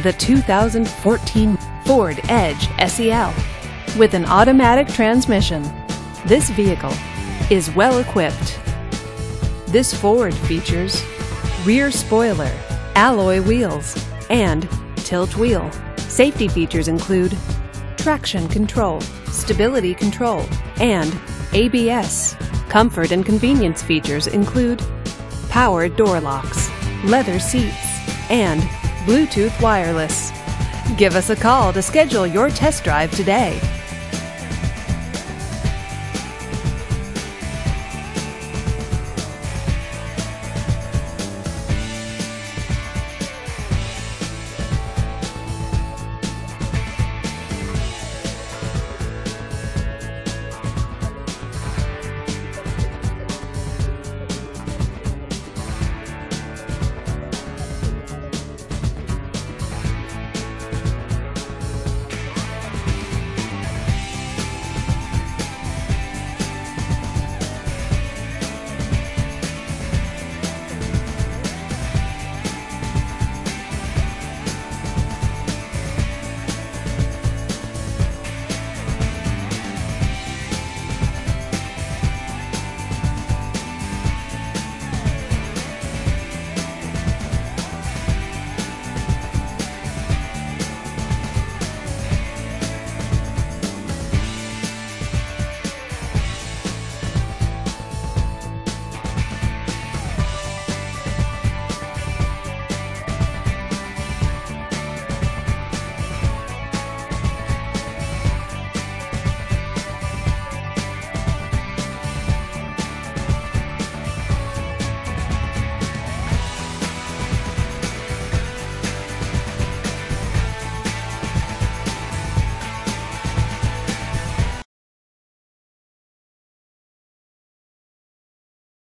the 2014 Ford Edge SEL. With an automatic transmission, this vehicle is well equipped. This Ford features rear spoiler, alloy wheels, and tilt wheel. Safety features include traction control, stability control, and ABS. Comfort and convenience features include power door locks, leather seats, and Bluetooth wireless. Give us a call to schedule your test drive today.